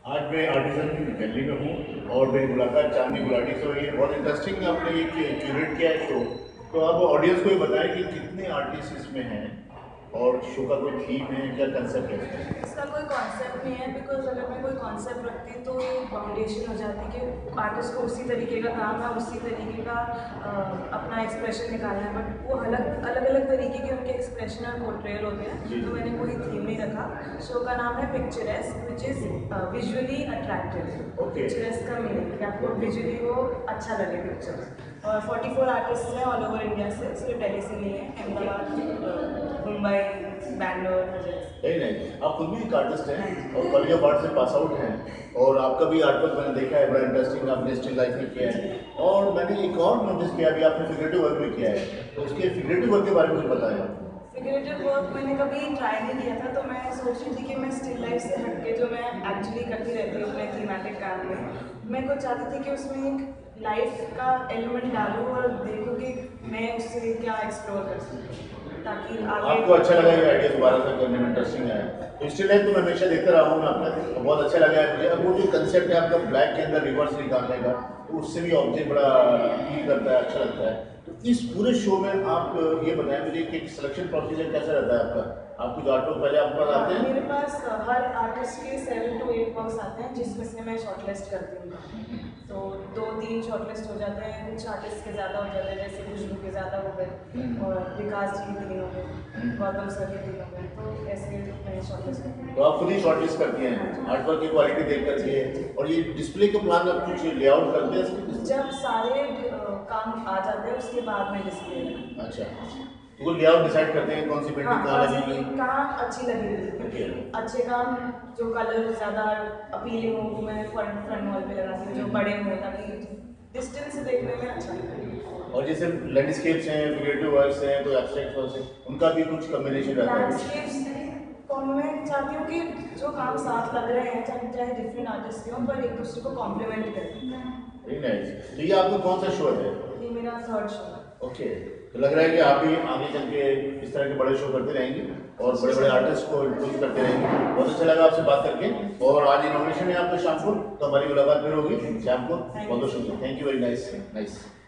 आज मैं आर्टिजन की गैलरी में हूँ और मेरी मुलाकात चांदनी गुलाटी से हुई है। बहुत इंटरेस्टिंग आपने ये क्यूरेट किया है शो। तो आप ऑडियंस को ये बताएं कि कितने आर्टिस्ट इसमें हैं और शो का कोई थीम है, क्या कंसेप्ट है इसमें? इसका कोई कॉन्सेप्ट नहीं है, बिकॉज अगर मैं कोई कॉन्सेप्ट रखती तो ये बाउंडेशन हो जाती कि आर्टिस्ट को उसी तरीके का काम है, उसी तरीके का अपना एक्सप्रेशन निकालना है। बट वो अलग अलग अलग तरीके के उनके एक्सप्रेशन और पोर्ट्रेयल होते हैं, तो मैंने कोई थीम नहीं रखा। शो का नाम है picturesque, which is visually attractive. Picturesque का मीनिंग कि आपको विजुअली वो अच्छा लगे पिक्चर। और 44 आर्टिस्ट हैं ऑल ओवर इंडिया से, सिर्फ दिल्ली से नहीं है, अहमदाबाद, मुंबई, बैंगलोर। नहीं नहीं, आप खुद भी एक आर्टिस्ट हैं और कॉलेज ऑफ आर्ट से पास आउट हैं और आपका भी आर्ट वर्क मैंने देखा है, बड़ा इंटरेस्टिंग आपने स्टिल लाइफ में किया है। और मैंने एक और नोटिस किया, अभी आपने फिगरेटिव वर्क भी किया है, तो उसके फिगरेटिव वर्क के बारे में कुछ बताया। फिगरेटिव वर्क मैंने कभी ट्राई नहीं किया था, तो मैं सोच रही थी कि मैं स्टिल लाइफ से हटके जो मैं एक्चुअली करती रहती हूँ अपने थीमेटिक काम में, मैं कुछ चाहती थी कि उसमें एक लाइफ का एलिमेंट डालूँ और देखूँ कि मैं उससे क्या एक्सप्लोर कर सकूँ ताकि आगे। आपको अच्छा लगा ये आइडिया दोबारा से करने में? इंटरेस्टिंग है। तो स्टिल लाइफ तो मैं हमेशा देखता रहा हूँ आपका, तो बहुत अच्छा लगा है मुझे। अब वो जो कंसेप्ट है आपका ब्लैक के अंदर रिवर्स निकालने का, तो उससे भी ऑब्जेक्ट बड़ा फील करता है, अच्छा लगता है। तो इस पूरे शो में आप ये बताएं मुझे कि सिलेक्शन प्रोसीजर कैसा रहता है आपका? आप कुछ आर्ट वर्क पहले आपके पास आते हैं? मेरे पास हर आर्टिस्ट के 7 to 8 वर्क्स आते हैं, जिसमें से मैं शॉर्टलिस्ट करती हूँ। तो 2-3 शॉर्टलिस्ट हो जाते हैं, कुछ आर्टिस्ट के ज़्यादा हो जाते हैं, जैसे खुशबू के ज़्यादा हो गए और विकास जी के 3 हो गए, गौतम सर के 3 हो गए, तो ऐसे मैं शॉर्टलिस्ट करती हूँ। तो आप खुद ही शॉर्टलिस्ट करती हैं आर्ट वर्क की क्वालिटी देख करके? और ये डिस्प्ले के प्लान आप कुछ लेआउट करते हैं? जब सारे काम आ जाते हैं उसके बाद में डिस्प्ले। अच्छा, तो वो लेआउट डिसाइड करते हैं कौन सी पेंटिंग कहाँ लगेगी? कहाँ अच्छी लगेगी, अच्छे काम जो कलर ज़्यादा अपीलिंग हो वो मैं फ्रंट वॉल पे लगाती हूँ, जो बड़े हों ताकि डिस्टेंस से देखने में अच्छा लगे। और जैसे लैंडस्केप्स हैं, फिगरेटिव वर्क्स हैं, तो एब्स्ट्रैक्ट वर्क्स हैं, उनका भी कुछ कॉम्बिनेशन रहता है? लैंडस्केप्स को मैं चाहती हूँ कि जो काम साथ लग रहे हैं, चाहे डिफरेंट आर्टिस्ट के हों, पर एक दूसरे को कॉम्प्लीमेंट करें। Very nice. तो ये आपका कौन सा शो है? ये मेरा 3rd शो है। ओके, तो लग रहा है कि आप भी आगे चल के इस तरह के बड़े शो करते रहेंगे और बड़े बड़े आर्टिस्ट को इंट्रोड्यूस करते रहेंगे। बहुत अच्छा लगा आपसे बात करके। और आज इनोग्रेशन है आपका शाम को, तो हमारी मुलाकात फिर होगी शाम को। बहुत बहुत शुक्रिया, thank you, very nice nice.